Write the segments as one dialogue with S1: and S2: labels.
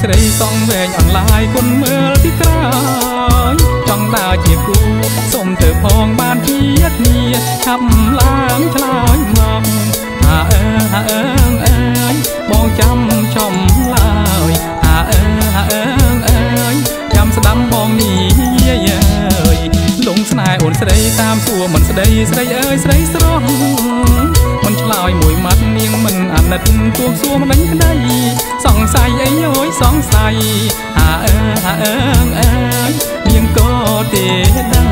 S1: ស្រីសងវែងអនឡាញគុណមើលពីក្រោយចង់ដើរជាគូសុំទៅផងបានជាគ្នាឆាប់ឡើងឆ្លើយមកថាបងចាំចំឡើយថាចាំស្ដាំបងនេះលងស្នេហ៍អូនស្រីតាមសួរមិនស្ដីស្រីអើយស្រីស្រស់មិនឆ្លើយមួយម៉ាត់នាងមិនអាណិតទួសួរមិនដឹងក្ដីសង្ស័យអីអើយសង្ស័យនាងក៏ទេដឹង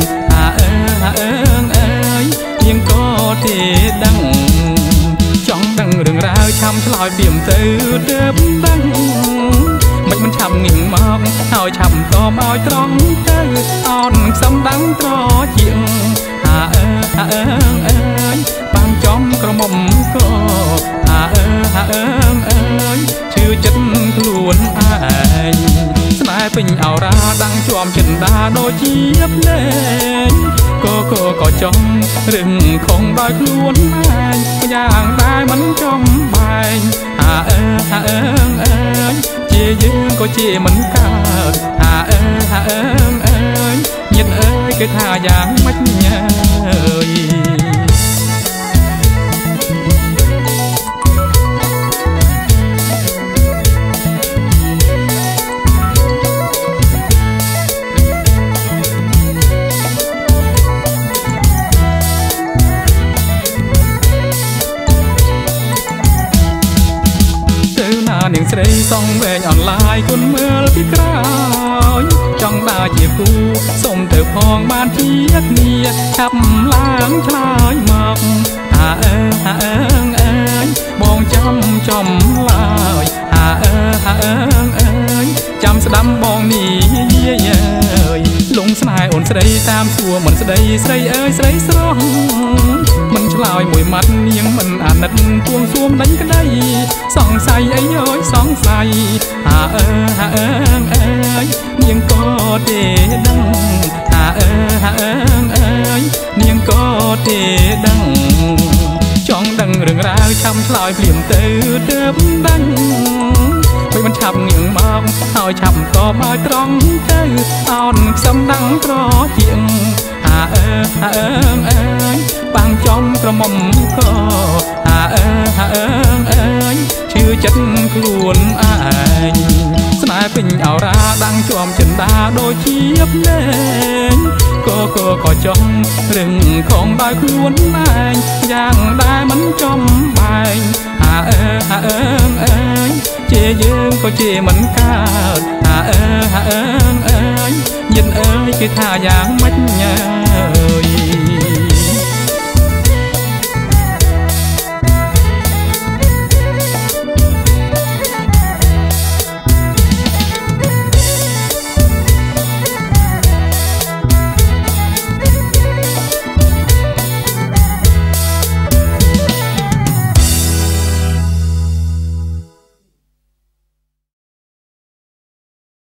S1: នាងក៏ទេដឹងចង់ដឹងរឿងរ៉ាវឆាំឆ្លើយពីមទៅទើបដឹងមិនឆាប់ងៀងមកហើយឆាប់តបឲ្យត្រង់ទៅអនខ្សំដឹងត្រជាងបាំងចំក្រមុំក៏ជឿចិត្តខ្លួនឯងស្នេហ៍ពេញអរ៉ាដាំងជាប់ចិន្តាដូចជាភ្នែកក៏ចង់រឹងខំដោយខ្លួនឯងយ៉ាងដែរមិនចំបែងជាយើងក៏ជាមិនកើតញាតិអើយគេថាយ៉ាងម៉េចញ៉ើយនាងស្រីសងវែងអនឡាញគុណមើលពីក្រោយចង់ដើរជាគូសុំទៅផងបានជាគ្នាឆាប់ឡើងឆ្លើយមកបងចាំចំឡើយចាំស្ដាំបងនេះលងស្នេហ៍អូនស្រីតាមសួរមិនស្ដីស្រីអើយស្រីស្រស់មិនឆ្លើយមួយម៉ាត់នាងមិនអាណិតទួងសួរមិនដឹងក្ដីសង្ស័យអីអើយសង្ស័យនាងក៏ទេដឹងនាងក៏ទេដឹងចង់ដឹងរឿងរ៉ាវឆាំឆ្លើយភ្លាមទៅទើបដឹងមិនឆាប់ងៀងមកហើយឆាប់តបឲ្យត្រង់ទៅអនខ្សំដឹងត្រជាងបាំងចំក្រមុំក៏ជឿចិត្តខ្លួនឯងស្នេហ៍ពេញអរ៉ាដាំងជាប់ចិន្តាដូចជាភ្នែកក៏ចង់រឹងខំដោយខ្លួនឯងយ៉ាងដែរមិនចំបែងជាយើងក៏ជាមិនកើតញាតិអើយគេថាយ៉ាងម៉េចញ៉ើយ